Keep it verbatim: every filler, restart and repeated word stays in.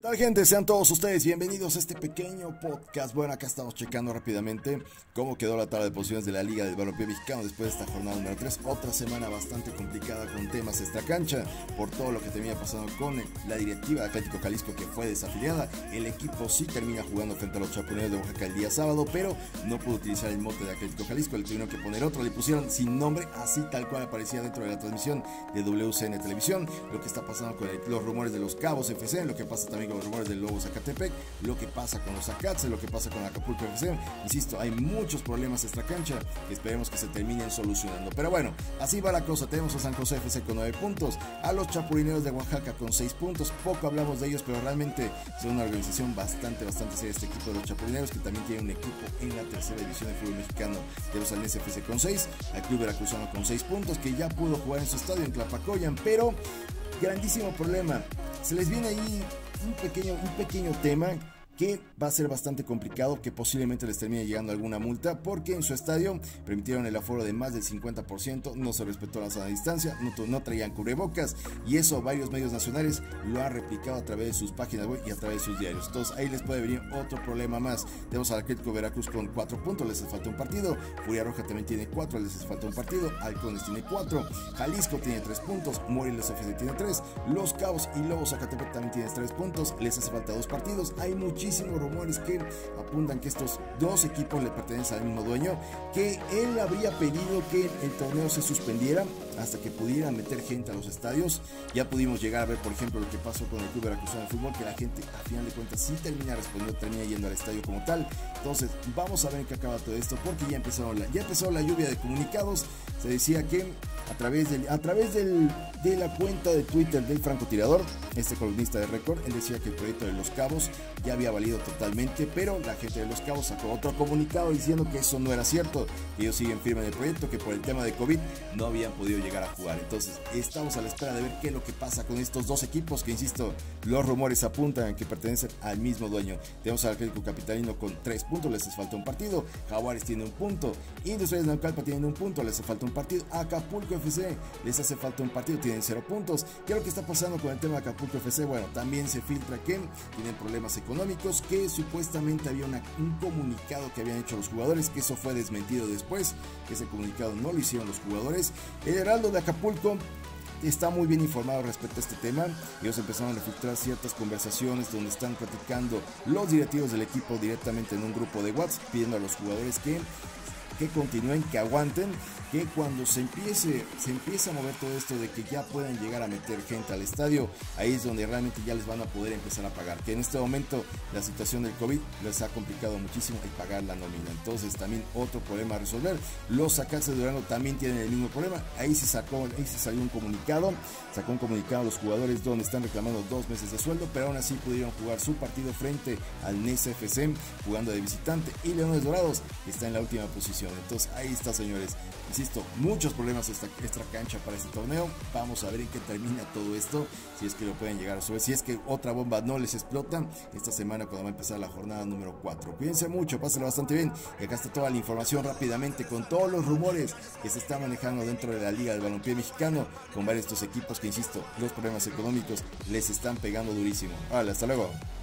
tal, gente? Sean todos ustedes bienvenidos a este pequeño podcast. Bueno, acá estamos checando rápidamente cómo quedó la tabla de posiciones de la Liga del Balompié Mexicano después de esta jornada número tres. Otra semana bastante complicada con temas extracancha por todo lo que termina pasando con la directiva de Atlético Jalisco, que fue desafiliada. El equipo sí termina jugando frente a los Chapulineros de Oaxaca el día sábado, pero no pudo utilizar el mote de Atlético Jalisco. Le tuvieron que poner otro, le pusieron sin nombre, así tal cual aparecía dentro de la transmisión de W C N Televisión. Lo que está pasando con el, los rumores de los Cabos F C, lo que pasa también con los rumores del Lobo Zacatepec, lo que pasa con los Acatze, lo que pasa con Acapulco F C. Insisto, hay muchos problemas extra cancha que esperemos que se terminen solucionando. Pero bueno, así va la cosa. Tenemos a San José F C con nueve puntos, a los Chapulineros de Oaxaca con seis puntos. Poco hablamos de ellos, pero realmente son una organización bastante, bastante seria este equipo de los Chapulineros, que también tiene un equipo en la tercera división del fútbol mexicano. Tenemos al F C con seis, al Club Veracruzano con seis puntos, que ya pudo jugar en su estadio en Tlapacoyan, pero grandísimo problema. Se les viene ahí un pequeño, un pequeño tema que va a ser bastante complicado, que posiblemente les termine llegando alguna multa, porque en su estadio permitieron el aforo de más del cincuenta por ciento, no se respetó la sana distancia, no, no traían cubrebocas, y eso varios medios nacionales lo han replicado a través de sus páginas web y a través de sus diarios. Entonces ahí les puede venir otro problema más. Tenemos al Atlético Veracruz con cuatro puntos, les hace falta un partido. Furia Roja también tiene cuatro, les hace falta un partido. Halcones tiene cuatro, Jalisco tiene tres puntos, Morelos F C tiene tres, Los Cabos y Lobos Zacatepec también tienen tres puntos, les hace falta dos partidos. Hay muchísimos Muchísimos rumores que apuntan que estos dos equipos le pertenecen al mismo dueño, que él habría pedido que el torneo se suspendiera hasta que pudieran meter gente a los estadios. Ya pudimos llegar a ver, por ejemplo, lo que pasó con el Club Veracruzano de Fútbol, que la gente a final de cuentas sí termina respondiendo, termina yendo al estadio como tal. Entonces vamos a ver en qué acaba todo esto, porque ya empezaron la, ya empezó la lluvia de comunicados. Se decía que a través, del, a través del, de la cuenta de Twitter del francotirador, este columnista de Récord, él decía que el proyecto de Los Cabos ya había valido totalmente, pero la gente de Los Cabos sacó otro comunicado diciendo que eso no era cierto, que ellos siguen firmes en el proyecto, que por el tema de COVID no habían podido llegar a jugar. Entonces estamos a la espera de ver qué es lo que pasa con estos dos equipos, que insisto, los rumores apuntan que pertenecen al mismo dueño. Tenemos al Atlético Capitalino con tres puntos, les hace falta un partido. Jaguares tiene un punto, Industriales de Naucalpan tienen un punto, les hace falta un partido. Acapulco F C les hace falta un partido, tienen cero puntos. ¿Qué es lo que está pasando con el tema de Acapulco F C? Bueno, también se filtra que tienen problemas económicos, que supuestamente había una, un comunicado que habían hecho los jugadores, que eso fue desmentido después, que ese comunicado no lo hicieron los jugadores. El Heraldo de Acapulco está muy bien informado respecto a este tema. Ellos empezaron a filtrar ciertas conversaciones donde están platicando los directivos del equipo directamente en un grupo de WhatsApp, pidiendo a los jugadores que que continúen, que aguanten, que cuando se empiece, se empiece a mover todo esto de que ya puedan llegar a meter gente al estadio, ahí es donde realmente ya les van a poder empezar a pagar, que en este momento la situación del COVID les ha complicado muchísimo el pagar la nómina. Entonces también otro problema a resolver. Los Acatze de Durango también tienen el mismo problema. Ahí se sacó, ahí se salió un comunicado, sacó un comunicado a los jugadores donde están reclamando dos meses de sueldo, pero aún así pudieron jugar su partido frente al Nesa F C jugando de visitante, y Leones Dorados está en la última posición. Entonces ahí está, señores, insisto, muchos problemas extra, extra cancha para este torneo. Vamos a ver en qué termina todo esto, si es que lo pueden llegar a resolver, si es que otra bomba no les explota esta semana cuando va a empezar la jornada número cuatro. Cuídense mucho, pásenlo bastante bien, y acá está toda la información rápidamente con todos los rumores que se están manejando dentro de la Liga del Balompié Mexicano, con varios de estos equipos que, insisto, los problemas económicos les están pegando durísimo. Vale, hasta luego.